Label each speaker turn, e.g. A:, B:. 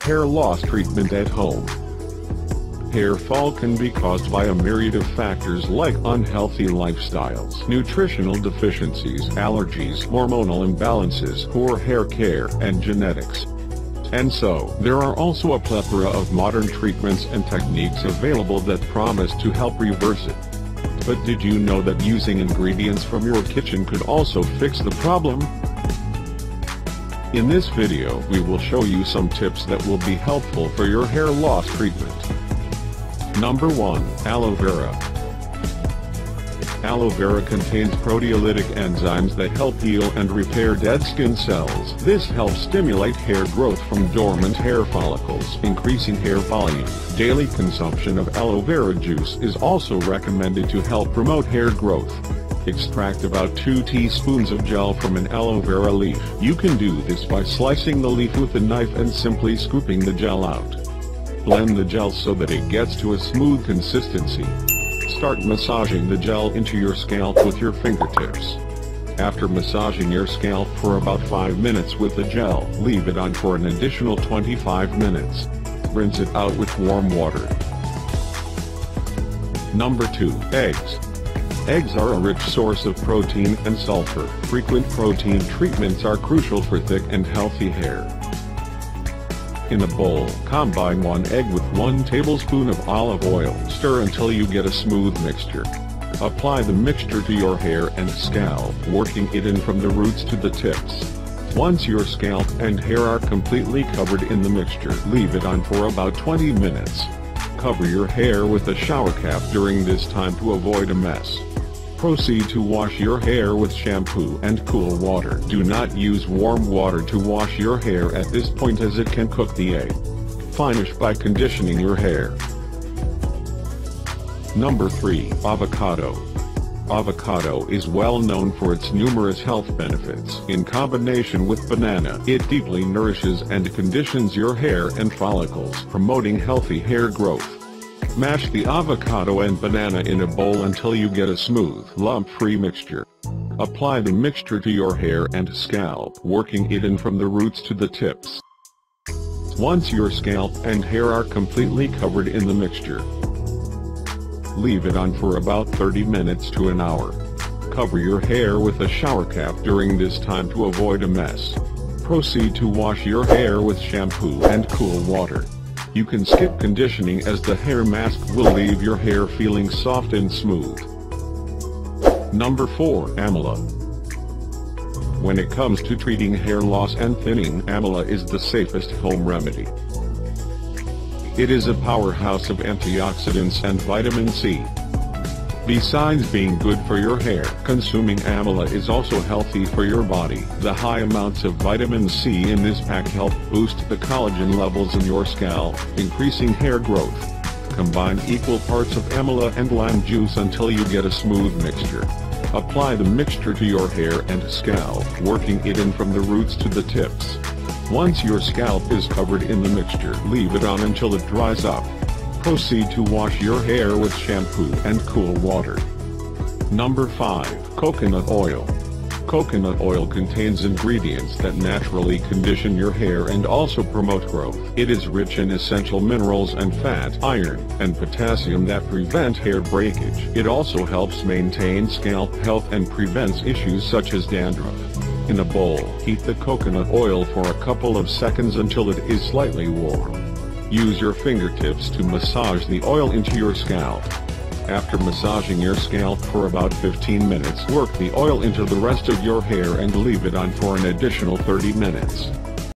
A: Hair loss treatment at home. Hair fall can be caused by a myriad of factors like unhealthy lifestyles, nutritional deficiencies, allergies, hormonal imbalances, poor hair care, and genetics. And so, there are also a plethora of modern treatments and techniques available that promise to help reverse it. But did you know that using ingredients from your kitchen could also fix the problem? In this video, we will show you some tips that will be helpful for your hair loss treatment. Number 1. Aloe vera. Aloe vera contains proteolytic enzymes that help heal and repair dead skin cells. This helps stimulate hair growth from dormant hair follicles, increasing hair volume. Daily consumption of aloe vera juice is also recommended to help promote hair growth. Extract about 2 teaspoons of gel from an aloe vera leaf. You can do this by slicing the leaf with a knife and simply scooping the gel out. Blend the gel so that it gets to a smooth consistency. Start massaging the gel into your scalp with your fingertips. After massaging your scalp for about 5 minutes with the gel, leave it on for an additional 25 minutes. Rinse it out with warm water. Number 2. Eggs. Eggs are a rich source of protein and sulfur. Frequent protein treatments are crucial for thick and healthy hair. In a bowl, combine 1 egg with 1 tablespoon of olive oil. Stir until you get a smooth mixture. Apply the mixture to your hair and scalp, working it in from the roots to the tips. Once your scalp and hair are completely covered in the mixture, leave it on for about 20 minutes. Cover your hair with a shower cap during this time to avoid a mess. Proceed to wash your hair with shampoo and cool water. Do not use warm water to wash your hair at this point as it can cook the egg. Finish by conditioning your hair. Number 3. Avocado. Avocado is well known for its numerous health benefits. In combination with banana, it deeply nourishes and conditions your hair and follicles, promoting healthy hair growth. Mash the avocado and banana in a bowl until you get a smooth, lump-free mixture. Apply the mixture to your hair and scalp, working it in from the roots to the tips. Once your scalp and hair are completely covered in the mixture, leave it on for about 30 minutes to an hour. Cover your hair with a shower cap during this time to avoid a mess. Proceed to wash your hair with shampoo and cool water. You can skip conditioning as the hair mask will leave your hair feeling soft and smooth. Number 4. Amla. When it comes to treating hair loss and thinning, amla is the safest home remedy. It is a powerhouse of antioxidants and vitamin C. Besides being good for your hair, consuming amla is also healthy for your body. The high amounts of vitamin C in this pack help boost the collagen levels in your scalp, increasing hair growth. Combine equal parts of amla and lime juice until you get a smooth mixture. Apply the mixture to your hair and scalp, working it in from the roots to the tips. Once your scalp is covered in the mixture, leave it on until it dries up. Proceed to wash your hair with shampoo and cool water. Number 5. Coconut oil. Coconut oil contains ingredients that naturally condition your hair and also promote growth. It is rich in essential minerals and fat, iron, and potassium that prevent hair breakage. It also helps maintain scalp health and prevents issues such as dandruff. In a bowl, heat the coconut oil for a couple of seconds until it is slightly warm. Use your fingertips to massage the oil into your scalp. After massaging your scalp for about 15 minutes, work the oil into the rest of your hair and leave it on for an additional 30 minutes.